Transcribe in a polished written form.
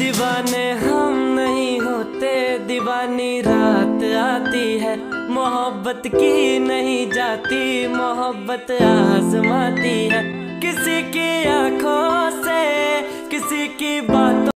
दीवाने हम नहीं होते, दीवानी रात आती है। मोहब्बत की नहीं जाती, मोहब्बत आजमाती है।